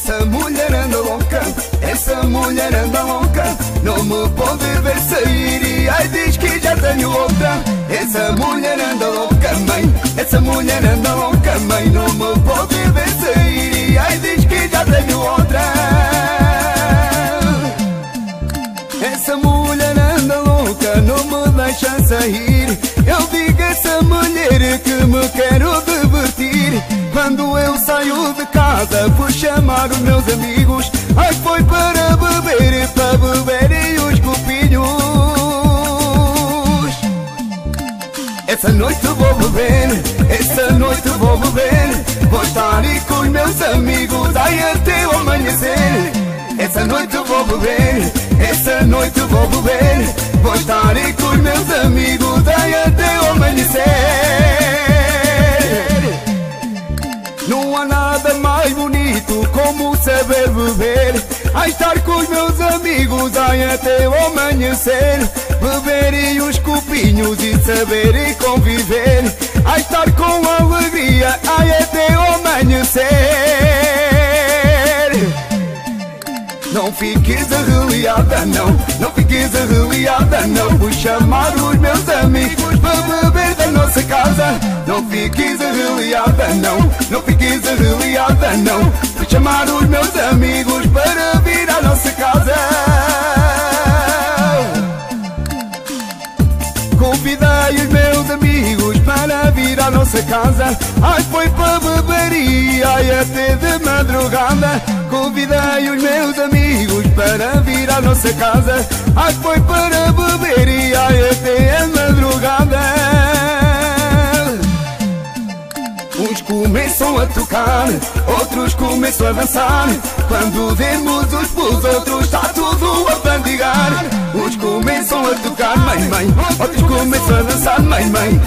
essa mulher anda louca, essa mulher anda louca. Não me pode ver sair e ai diz que já tenho outra. Essa mulher anda louca, mãe, essa mulher anda louca, mãe. Não me pode ver sair e ai diz que já tenho outra. Essa mulher anda louca, não me deixa sair. Eu digo a essa mulher que me quero divertir. Quando eu saio de casa vou chamar os meus amigos. Ai foi para beber e os copinhos. Essa noite vou beber, essa noite vou beber. Vou estar aí com os meus amigos, ai até o amanhecer. Essa noite vou beber, essa noite vou beber. Vou estar aí com os meus amigos, ai até o amanhecer. Não há nada mais bonito como saber beber. Ai estar com os meus amigos, ai até o amanhecer. Beber e os copinhos e saber e conviver. Ai estar com alegria, ai até o amanhecer. Não fiques arreliada, não, não fiques arreliada, não. Vou chamar os meus amigos para beber da nossa casa. Não fiques arreliada, não, não fiques arreliada, não. Vou chamar os meus amigos para vir à nossa casa. Convidei os meus amigos para vir à nossa casa. Ai foi para beber e ai até de madrugada. Convidei os meus amigos para vir à nossa casa. Ai foi para beber e ai até a madrugada. Uns começam a tocar, outros começam a dançar. Quando demos uns pelos outros está tudo a bandigar. Uns começam a tocar, mãe, mãe, outros começam a dançar, mãe, mãe.